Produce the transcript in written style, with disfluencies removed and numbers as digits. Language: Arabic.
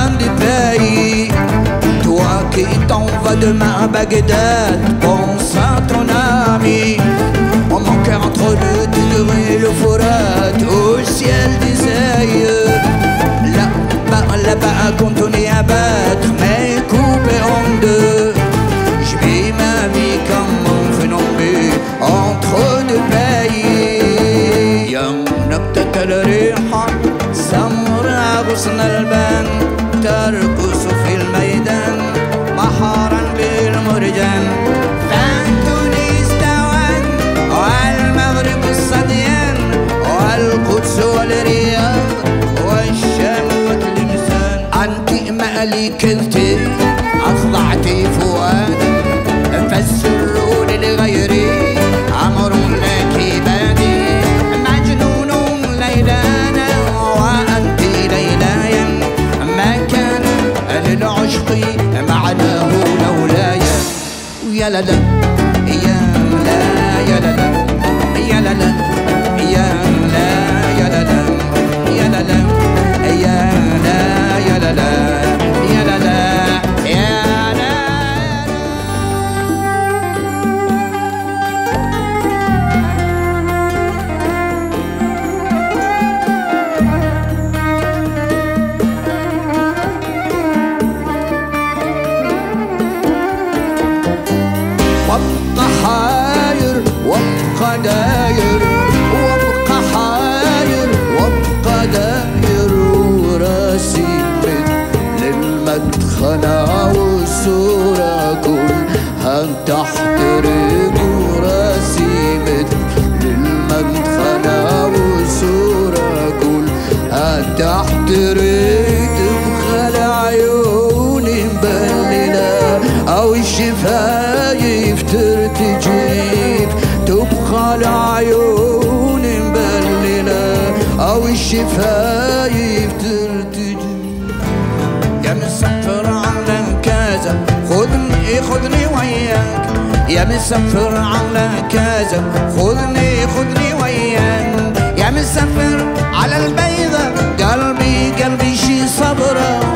des pays. Toi qui t'en vas demain à Bagdad, pense à ton ami. Oh, mon cœur entre le Tigre et le Forat, au ciel des aïeux. Là-bas, quand on est à battre, mais coupé en deux. Je vis ma vie comme un phénomène entre deux pays. يمنك الريحة سمراء غصن البان ترقص في الميدان بحرا بالمرجان. فانتونس توان والمغرب الصديان والقدس والرياض والشام وتلمسان. أنت ملكتي أخضعتي فؤادي فالسرور لغيري أمر لك بادي. مجنون ليلانا وأنت ليلايا ما كان للعشق معناه لولاي. يا لا لا يا لا يا لا لا يا لا لا يا لا يا لا لا يا لا لا يا لا يا لا لا يا لا لا يا لا. وابقى حاير وابقى داير وابقى حاير وابقى داير وراسي مثل المدخنة والصورة كلها تحترق. وراسي مثل المدخنة والصورة كلها تحترق. تبخل عيوني مبللة أو الشفايف ترتجف. تبخل عيوني مبللة أو الشفايف ترتجف. يا مسافر على كذا خذني وياك. يا مسافر على كذا خذني وياك. يا مسافر على البيضة قلبي شي صبرة